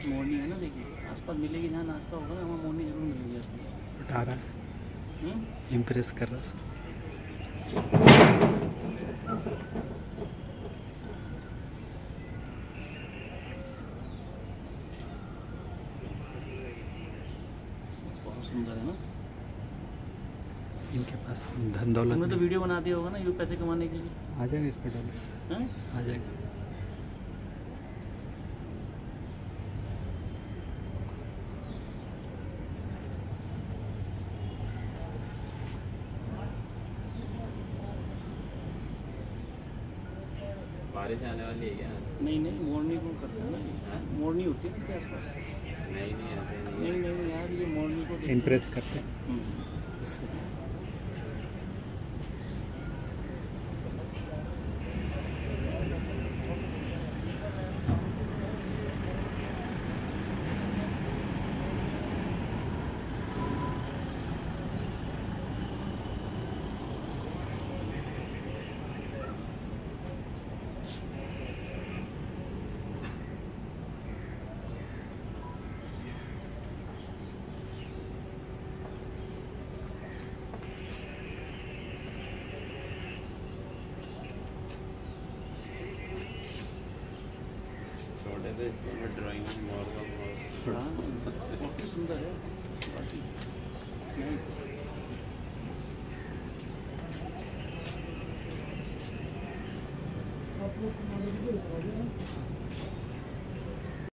आसपास मोरनी है ना, देखिए आसपास मिलेगी, जहाँ नाश्ता होगा ना वहाँ मोरनी जरूर मिलेगी आसपास। उठा रहा है, इम्प्रेस कर रहा है। बहुत सुंदर है ना। इनके पास धन दौलत तुमने तो वीडियो बना दिया होगा ना ये पैसे कमाने के लिए। आ जाएगा इस पर डालो, आ जाएगा। बारिश आने वाली है क्या? नहीं नहीं, मोरनी को करते हैं ना, मोरनी होती है इसके आसपास। नहीं नहीं ऐसे नहीं नहीं यार, ये मोरनी को इम्प्रेस करते हैं इससे। छोटे थे इसको मैं ड्राइंग में मोर का बहुत सुंदर है। नाइस। आप लोग